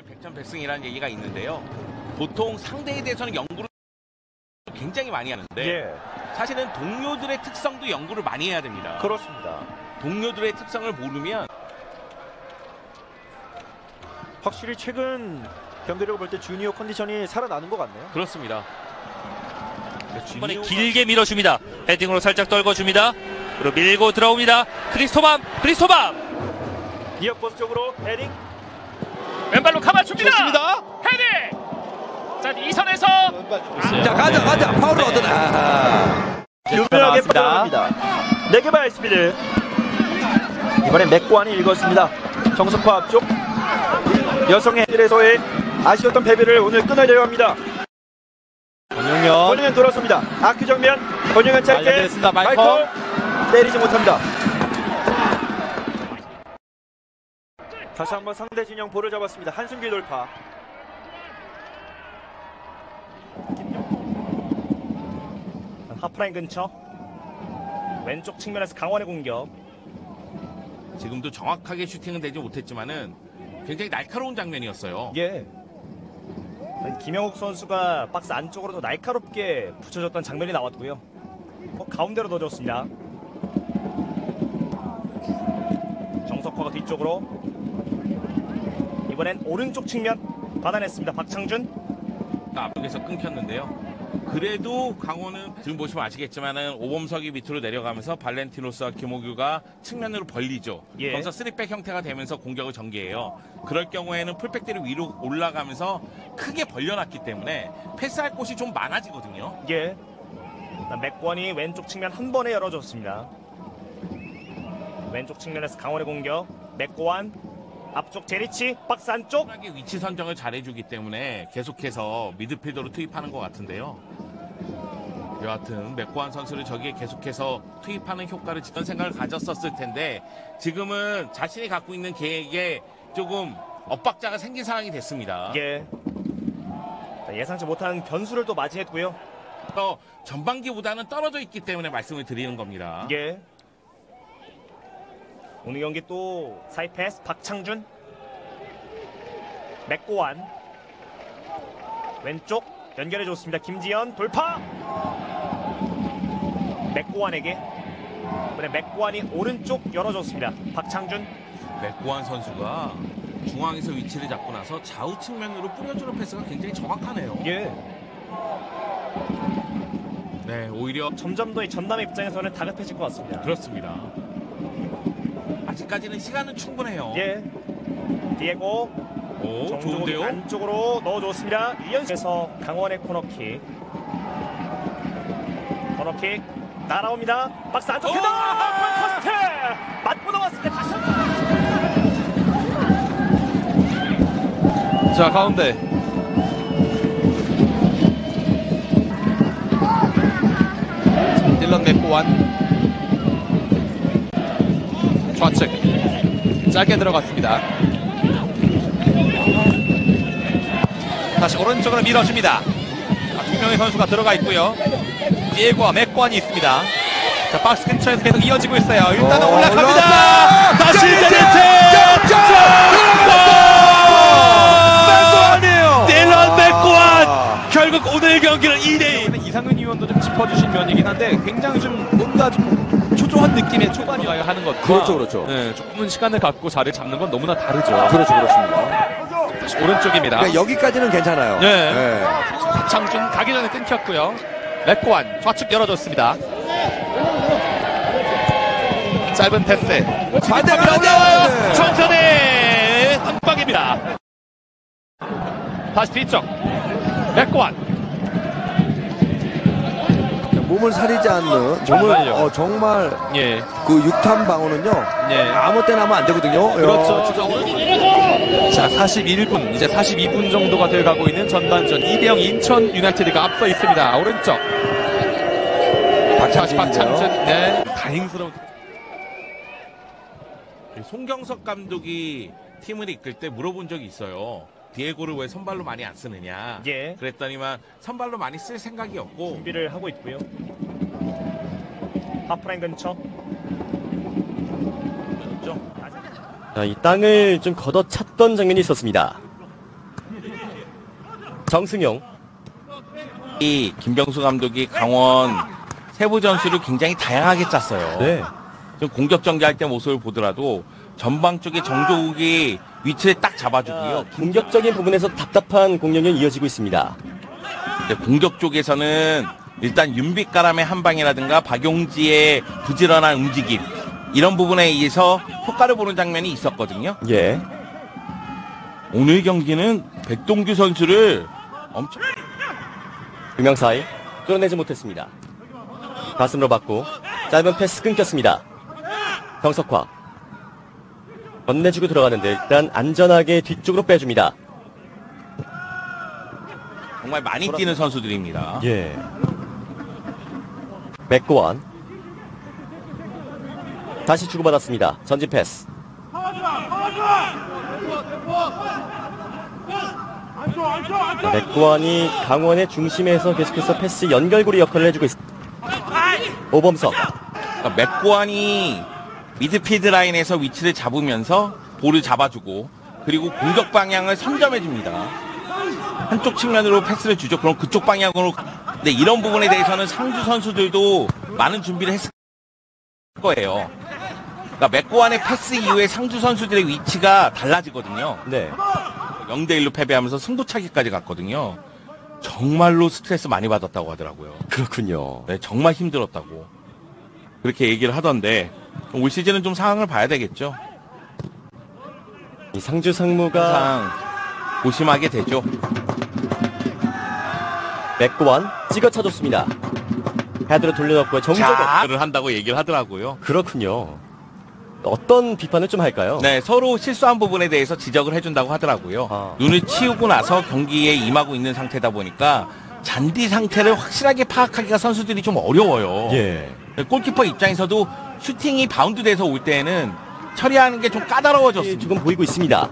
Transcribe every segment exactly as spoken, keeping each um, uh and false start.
백전백승이라는 얘기가 있는데요. 보통 상대에 대해서는 연구를 굉장히 많이 하는데 예. 사실은 동료들의 특성도 연구를 많이 해야 됩니다. 그렇습니다. 동료들의 특성을 모르면 확실히 최근 경기력을 볼 때 주니어 컨디션이 살아나는 것 같네요. 그렇습니다. 이번에 길게 밀어줍니다. 헤딩으로 살짝 떨궈줍니다. 그리고 밀고 들어옵니다. 크리스토밤, 크리스토밤. 니어버스 쪽으로 헤딩. 왼발로 감아줍니다. 좋습니다. 헤딩. 자, 이 선에서 자, 가자, 가자. 파울을 얻어라. 유명하게 빠져나갑니다. 네개바의 스피드. 이번엔 맥고안이 읽었습니다. 정석화 앞쪽. 여성의 들에서의 아쉬웠던 패배를 오늘 끊으려고 합니다. 권영현. 권영현 돌아섭니다. 아크 정면. 권영현 짧게. 알려드렸습니다. 마이클. 마이클. 때리지 못합니다. 다시 한번 상대 진영 볼을 잡았습니다. 한승규 돌파. 하프라인 근처 왼쪽 측면에서 강원의 공격. 지금도 정확하게 슈팅은 되지 못했지만은 굉장히 날카로운 장면이었어요. 예. 김영욱 선수가 박스 안쪽으로도 날카롭게 붙여줬던 장면이 나왔고요. 어, 가운데로 넣어줬습니다. 정석화가 뒤쪽으로. 이번엔 오른쪽 측면 받아냈습니다. 박창준. 앞쪽에서 끊겼는데요. 그래도 강원은 지금 보시면 아시겠지만은 오범석이 밑으로 내려가면서 발렌티노스와 김호규가 측면으로 벌리죠. 예. 거기서 쓰리백 형태가 되면서 공격을 전개해요. 그럴 경우에는 풀백들이 위로 올라가면서 크게 벌려놨기 때문에 패스할 곳이 좀 많아지거든요. 예. 맥권이 왼쪽 측면 한 번에 열어줬습니다. 왼쪽 측면에서 강원의 공격. 맥고안 앞쪽 제리치 박스 안쪽. 위치 선정을 잘해주기 때문에 계속해서 미드필더로 투입하는 것 같은데요. 여하튼 맥고한 선수를 저기에 계속해서 투입하는 효과를 지던 생각을 가졌었을 텐데 지금은 자신이 갖고 있는 계획에 조금 엇박자가 생긴 상황이 됐습니다. 예. 자, 예상치 못한 변수를 또 맞이했고요. 또 전반기보다는 떨어져 있기 때문에 말씀을 드리는 겁니다. 예. 오늘 경기 또 사이 패스 박창준. 맥고완 왼쪽 연결해 줬습니다. 김지현 돌파. 맥고완에게 이번에 맥고완이 오른쪽 열어줬습니다. 박창준. 맥고한 선수가 중앙에서 위치를 잡고 나서 좌우 측면으로 뿌려주는 패스가 굉장히 정확하네요. 예. 네, 오히려 점점 더 이 전남의 입장에서는 다급해질 것 같습니다. 그렇습니다. 아직까지는 시간은 충분해요. 예. 디에고. 오, 정종욱이 좋은데요? 안쪽으로 넣어줬습니다. 이연수에서 강원의 코너킥. 코너킥 날아옵니다. 박스 안쪽 헤더! 골포스트! 맞고 나왔습니다. 다시 한 번. 자, 가운데. 딜런 맥고완. 좌측. 짧게 들어갔습니다. 다시 오른쪽으로 밀어줍니다. 두 명의 선수가 들어가 있고요. 디에고와 맥관이 있습니다. 자, 박스 근처에서 계속 이어지고 있어요. 일단은 어, 올라갑니다. 올라왔다. 다시 제리체 맥관이에요. 딜런 맥관. 결국 오늘 경기는 이 대 이. 이상은 위원도 좀 짚어주신 면이긴 한데 굉장히 좀 뭔가 좀 초조한 느낌의 초반이어야 하는 것과 그렇죠, 그렇죠. 네, 조금은 시간을 갖고 자리를 잡는 건 너무나 다르죠. 그렇죠, 그렇습니다. 다시 오른쪽입니다. 그러니까 여기까지는 괜찮아요. 네. 네. 박창준 가기 전에 끊겼고요. 맥고안 좌측 열어줬습니다. 짧은 패스. 반대로 올라와요. 네. 천천히 깜빡입니다. 다시 뒤쪽. 맥고안. 몸을 사리지 않는 몸을 정말요. 어, 정말 예. 그 육탄 방어는요. 예. 아무 때나 하면 안 되거든요. 그렇죠. 야. 진짜 오늘... 자, 사십일 분 이제 사십이 분 정도가 돼가고 있는 전반전 이 대 영 인천 유나이티드가 앞서 있습니다. 오른쪽. 박창준. 박창준. 네. 다행스러운. 송경석 감독이 팀을 이끌 때 물어본 적이 있어요. 디에고를 왜 선발로 많이 안 쓰느냐. 예. 그랬더니만 선발로 많이 쓸 생각이 없고 준비를 하고 있고요. 하프라인 근처. 그렇죠. 자, 이 땅을 좀 걷어찼던 장면이 있었습니다. 정승용. 이 김병수 감독이 강원 세부 전술을 굉장히 다양하게 짰어요. 네. 좀 공격 전개할 때 모습을 보더라도 전방 쪽에 정조욱이 위치를 딱 잡아주고요. 공격적인 부분에서 답답한 공격이 이어지고 있습니다. 근데 공격 쪽에서는 일단 윤빛가람의 한 방이라든가 박용지의 부지런한 움직임 이런 부분에 의해서 효과를 보는 장면이 있었거든요. 예. 오늘 경기는 백동규 선수를 엄청 두 명 사이 끌어내지 못했습니다. 가슴으로 받고 짧은 패스 끊겼습니다. 정석화 건네주고 들어가는데 일단 안전하게 뒤쪽으로 빼줍니다. 정말 많이 뛰는 선수들입니다. 예. 맥고원 다시 주고받았습니다. 전진 패스. 맥고원이 강원의 중심에서 계속해서 패스 연결고리 역할을 해주고 있습니다. 오범석. 그러니까 맥고안이 미드필드 라인에서 위치를 잡으면서 볼을 잡아주고 그리고 공격 방향을 선점해줍니다. 한쪽 측면으로 패스를 주죠. 그럼 그쪽 방향으로. 근데 이런 부분에 대해서는 상주 선수들도 많은 준비를 했을 거예요. 그러니까 맥고안의 패스 이후에 상주 선수들의 위치가 달라지거든요. 네. 영 대 일로 패배하면서 승부차기까지 갔거든요. 정말로 스트레스 많이 받았다고 하더라고요. 그렇군요. 네, 정말 힘들었다고 그렇게 얘기를 하던데 올 시즌은 좀 상황을 봐야 되겠죠. 이 상주 상무가 항상 고심하게 되죠. 맥고원 찍어 차줬습니다. 헤드로 돌려놓고 정적을. 자를 한다고 얘기를 하더라고요. 그렇군요. 어떤 비판을 좀 할까요? 네, 서로 실수한 부분에 대해서 지적을 해준다고 하더라고요. 아. 눈을 치우고 나서 경기에 임하고 있는 상태다 보니까 잔디 상태를 확실하게 파악하기가 선수들이 좀 어려워요. 예. 골키퍼 입장에서도 슈팅이 바운드 돼서 올 때는 처리하는 게 좀 까다로워졌습니다. 지금 보이고 있습니다.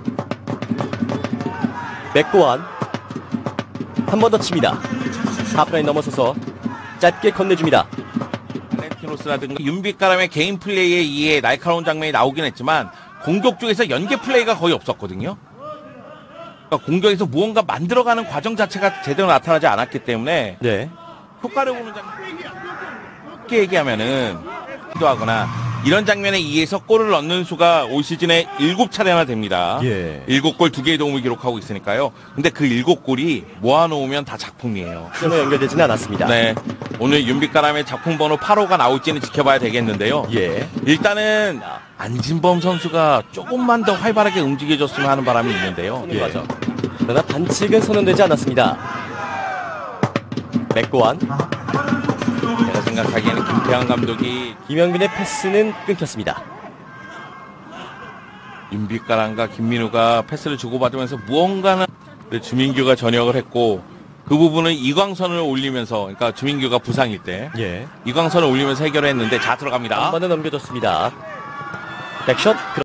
맥고원 한 번 더 칩니다. 하프라인 넘어서서 짧게 건네줍니다. 발렌티노스라든가 윤빛가람의 개인 플레이에 의해 날카로운 장면이 나오긴 했지만 공격 쪽에서 연계 플레이가 거의 없었거든요. 그러니까 공격에서 무언가 만들어가는 과정 자체가 제대로 나타나지 않았기 때문에 네. 효과를 보는 장면 쉽게 얘기하면은 기도하거나 이런 장면에 의해서 골을 넣는 수가 올 시즌에 일곱 차례나 됩니다. 예. 일곱 골 두 개의 도움을 기록하고 있으니까요. 근데 그 일곱 골이 모아놓으면 다 작품이에요. 시험에 연결되지는 않았습니다. 네. 오늘 윤빛가람의 작품 번호 팔 호가 나올지는 지켜봐야 되겠는데요. 예. 일단은 안진범 선수가 조금만 더 활발하게 움직여줬으면 하는 바람이 있는데요. 예. 그러나 반칙은 선언되지 않았습니다. 맥고원. 제가 생각하기에는 김태환 감독이 김영빈의 패스는 끊겼습니다. 윤빛가람과 김민우가 패스를 주고받으면서 무언가는 주민규가 전역을 했고 그 부분은 이광선을 올리면서 그러니까 주민규가 부상일 때 예. 이광선을 올리면서 해결을 했는데 자 들어갑니다. 한 번에 넘겨줬습니다. 백샷.